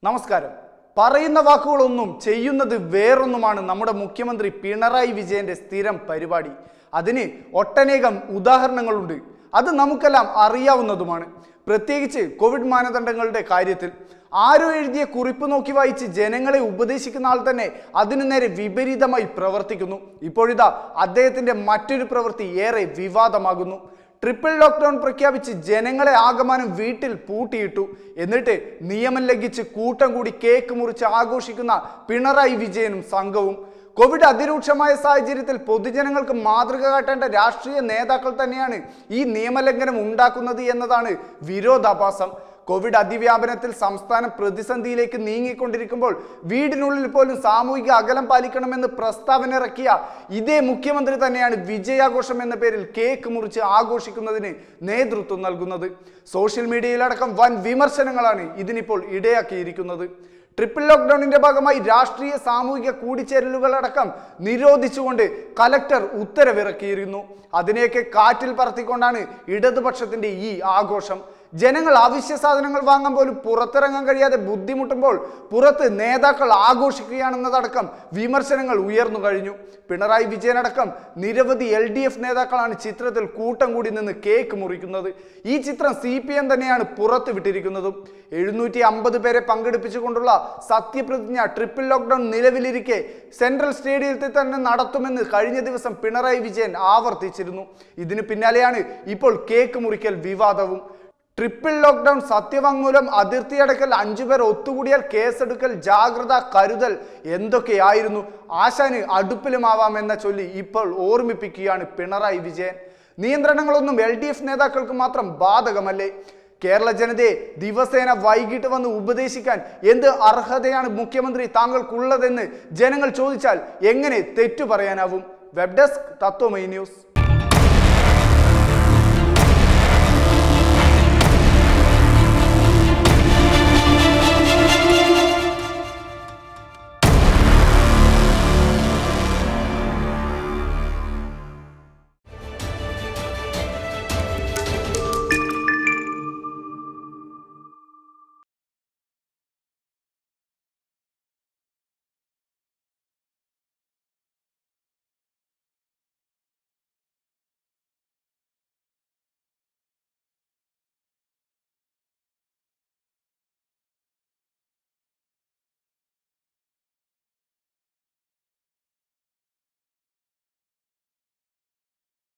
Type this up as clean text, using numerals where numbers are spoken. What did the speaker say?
നമസ്കാരം. പറയുന്ന വാക്കുകളൊന്നും ചെയ്യുന്നത് വേറൊന്നുമാണ് നമ്മുടെ മുഖ്യമന്ത്രി പിണറായി വിജയന്റെ സ്ഥിരം പരിപാടി. അതിന് ഒട്ടനേകം ഉദാഹരണങ്ങളുണ്ട്. അത് നമുക്കെല്ലാം അറിയാവുന്നതുമാണ്. പ്രത്യേകിച്ച് കോവിഡ് മാനദണ്ഡങ്ങളുടെ കാര്യത്തിൽ ആരോ എഴുതിയ കുറിപ്പ് നോക്കി വായിച്ച് ജനങ്ങളെ ഉപദേശിക്കുന്ന ആൾ തന്നെ അതിനു നേരെ വിപരീതമായി പ്രവർത്തിക്കുന്നു. ഇപ്പോഴിതാ അദ്ദേഹത്തിന്റെ മറ്റൊരു പ്രവൃത്തി ഏറെ വിവാദമാകുന്നു. ട്രിപ്പിൾ ലോക്ക്ഡൗൺ പ്രഖ്യാപിച്ച് ജനങ്ങളെ ആകമാനം വീട്ടിൽ പൂട്ടിയിട്ടു. എന്നിട്ട് നിയമം ലംഘിച്ച് കൂട്ടം കൂടി കേക്ക് മുറിച്ച് ആഘോഷിക്കുന്ന പിണറായി വിജയനും സംഘവും. കോവിഡ് അതിരൂക്ഷമായ സാഹചര്യത്തിൽ പൊതുജനങ്ങൾക്ക് മാതൃക കാട്ടേണ്ട രാഷ്ട്രീയ നേതാക്കൾ തന്നെയാണ് ഈ നിയമലംഘനം ഉണ്ടാക്കുന്നത് എന്നതാണ് വിരോധാഭാസം. കോവിഡ് അതിവ്യാപനത്തിൽ സംസ്ഥാനം പ്രതിസന്ധിയിലേക്ക് നീങ്ങിക്കൊണ്ടിരിക്കുമ്പോൾ വീടിനുള്ളിൽ പോലും സാമൂഹിക അകലം പാലിക്കണമെന്ന് പ്രസ്താവന ഇറക്കിയ ഇതേ മുഖ്യമന്ത്രി തന്നെയാണ് വിജയാഘോഷം എന്ന പേരിൽ കേക്ക് മുറിച്ച് ആഘോഷിക്കുന്നതിന് നേതൃത്വം നൽകുന്നത്. സോഷ്യൽ മീഡിയയിലടക്കം വൻ വിമർശനങ്ങളാണ് ഇതിനിപ്പോൾ ഇടയാക്കിയിരിക്കുന്നത്. ട്രിപ്പിൾ ലോക്ക്ഡൌണിന്റെ ഭാഗമായി രാഷ്ട്രീയ സാമൂഹിക കൂടിച്ചേരലുകളടക്കം നിരോധിച്ചുകൊണ്ട് കലക്ടർ ഉത്തരവിറക്കിയിരുന്നു. അതിനെയൊക്കെ കാറ്റിൽ പറത്തിക്കൊണ്ടാണ് ഇടതുപക്ഷത്തിന്റെ ഈ ആഘോഷം. ജനങ്ങൾ അവശ്യ സാധനങ്ങൾ വാങ്ങാൻ പോലും പുറത്തിറങ്ങാൻ കഴിയാതെ ബുദ്ധിമുട്ടുമ്പോൾ പുറത്ത് നേതാക്കൾ ആഘോഷിക്കുകയാണെന്നതടക്കം വിമർശനങ്ങൾ ഉയർന്നു കഴിഞ്ഞു. പിണറായി വിജയനടക്കം നിരവധി LDF നേതാക്കളാണ് ചിത്രത്തിൽ കൂട്ടം കൂടി നിന്ന് കേക്ക് മുറിക്കുന്നത്. ഈ ചിത്രം CPM തന്നെയാണ് പുറത്തു വിട്ടിരിക്കുന്നതും. 750 പേരെ പങ്കെടുപ്പിച്ചുകൊണ്ടുള്ള സത്യപ്രതിജ്ഞ ട്രിപ്പിൾ ലോക്ക്ഡൌൺ നിലവിലിരിക്കെ സെൻട്രൽ സ്റ്റേഡിയത്തിൽ തന്നെ നടത്തുമെന്ന് കഴിഞ്ഞ ദിവസം പിണറായി വിജയൻ ആവർത്തിച്ചിരുന്നു. ഇതിന് പിന്നാലെയാണ് ഇപ്പോൾ കേക്ക് മുറിക്കൽ വിവാദവും. ട്രിപ്പിൾ ലോക്ക്ഡൌൺ, സത്യവാങ്മൂലം, അതിർത്തിയടക്കൽ, 5 പേർ ഒത്തുകൂടിയാൽ കേസെടുക്കൽ, ജാഗ്രത, കരുതൽ എന്തൊക്കെയായിരുന്നു. ആശാന് അടുപ്പിലുമാവാമെന്ന ചൊല്ലി ഇപ്പോൾ ഓർമ്മിപ്പിക്കുകയാണ് പിണറായി വിജയൻ. നിയന്ത്രണങ്ങളൊന്നും LDF നേതാക്കൾക്ക് മാത്രം ബാധകമല്ലേ? കേരള ജനതയെ ദിവസേന വൈകിട്ട് വന്ന് ഉപദേശിക്കാൻ എന്ത് അർഹതയാണ് മുഖ്യമന്ത്രി താങ്കൾക്കുള്ളതെന്ന് ജനങ്ങൾ ചോദിച്ചാൽ എങ്ങനെ തെറ്റു പറയാനാവും? Web desk Tatwamayi news.